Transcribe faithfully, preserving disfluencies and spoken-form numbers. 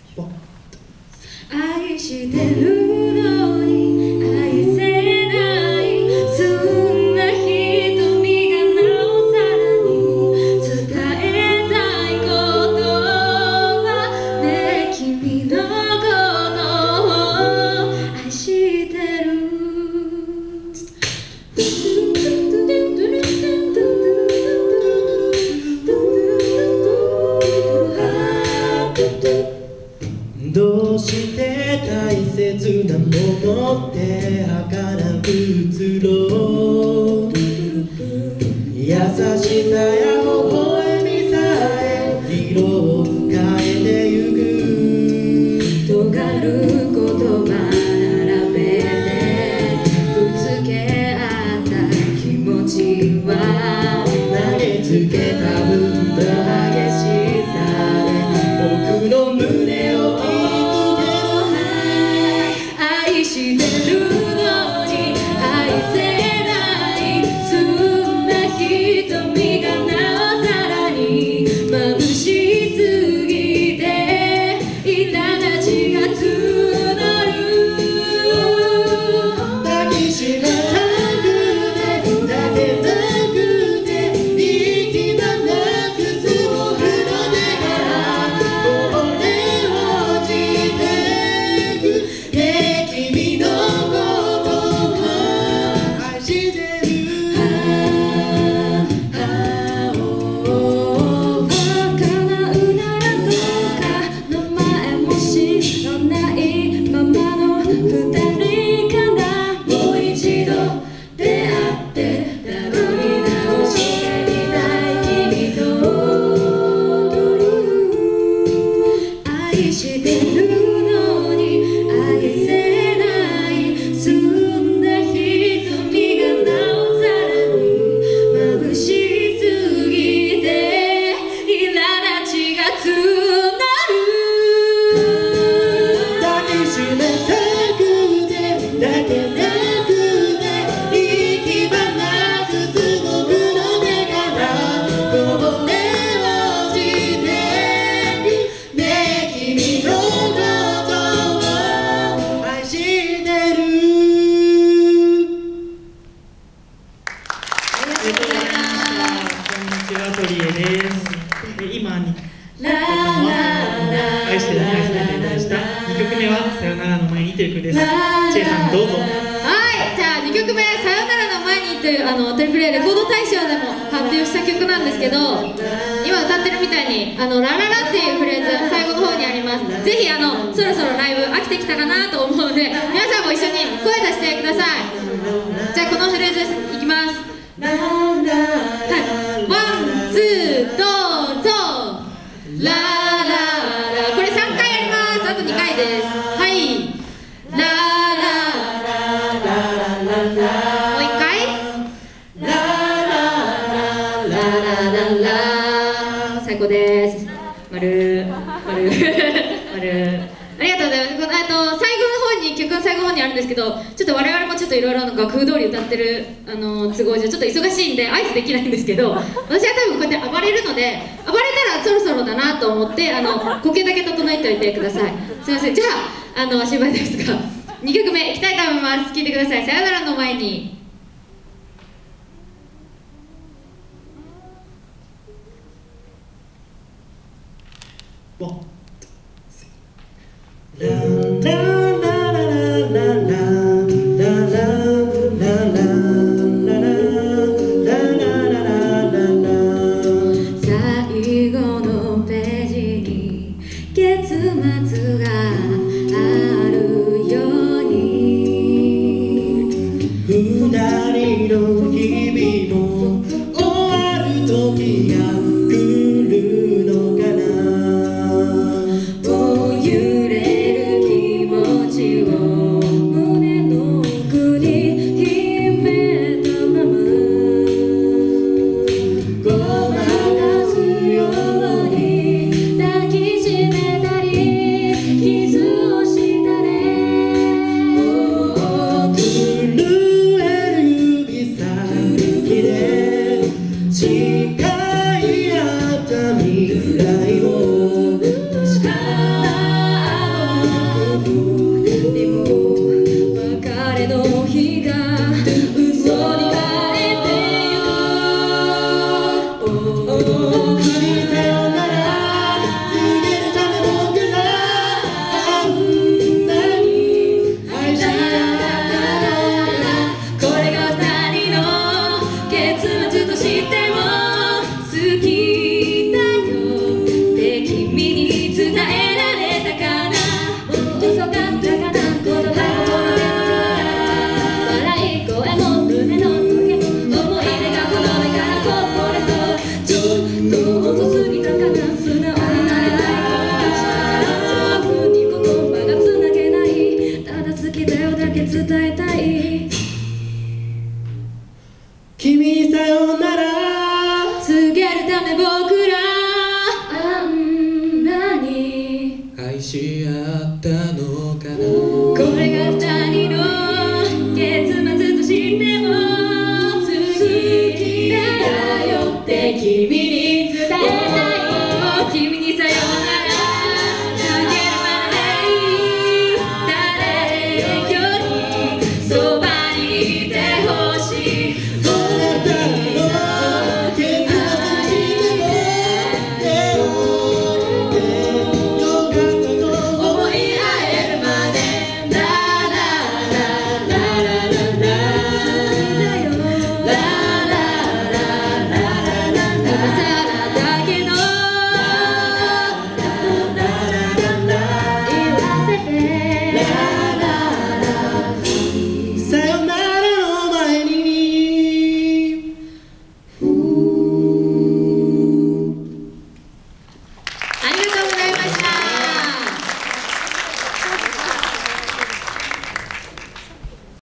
愛してるのに愛せない、そんな瞳がなおさらに伝えたいことはね、君のことを愛してる。 どうして大切なものって儚く移ろう、優しさや微笑みさえ色を変えてゆく、 尖る言葉並べてぶつけ合った気持ちは投げつけた分だ激しさで僕の胸を愛してるのに愛せない、そんな瞳がなおさらに眩しすぎて苛立ちが募る、 抱きしめたくて抱けたくて息がなくす僕の手からこぼれ落ちてくね、君のことを愛してる。 ああおー叶うならどうか、名前も知らないままの二人かな、もう一度出会ってたどり直してみたい君と、愛してるのに愛せない、そんな瞳がなおさらに眩しすぎて苛立ちが募る、 抱きしめたくて抱けなくて息がなくす僕の手からこぼれ落ちてくね、君のことを愛してる。 ありがとうございます。 こんにちは、トリエです。で今にラララ愛してるのに愛せないと題したにきょくめはさよならの前にという曲です。ちえさんどうぞ。 はい、じゃあにきょくめ「さよならの前に」というあのトリプル A レコード大賞でも発表した曲なんですけど、今歌ってるみたいにあのラララっていうフレーズ最後の方にあります。ぜひあのそろそろライブ飽きてきたかなと思うので皆さんも一緒に声出してください。じゃあこのフレーズいきます。はい、ワンツーどうぞ。ラララ、これさんかいやります。あとにかいです。はい、ララララララ、もういっかい、ララララララ、最高です。丸丸丸、ありがとうございます。このあと最後の方に曲の最後の方にあるんですけど、ちょっと我々もちょっといろいろ楽譜通り歌ってるあの都合上ちょっと忙しいんで合図できないんですけど、私は多分こうやって暴れるので、暴れたらそろそろだなと思ってあの呼吸だけ整えておいてください。すいません。じゃああの足早ですがにきょくめいきたいと思います。聴いてください。さよならの前に。 ララララララ最後のページに結末があるように、 二人の日々も終わる時が来るのかな、 もう揺れる気持ちを胸の奥に秘めたまま、ごまかすように抱きしめたりキスをしたね。 震える指先で誓い合った未来を確か君さよなら告げるため僕らあんなに愛し合ったのかな。 これが二人の結末としても好きだよって君に伝えたい。君にさよなら告げるまでいい。誰よりそばにいてほしい。さ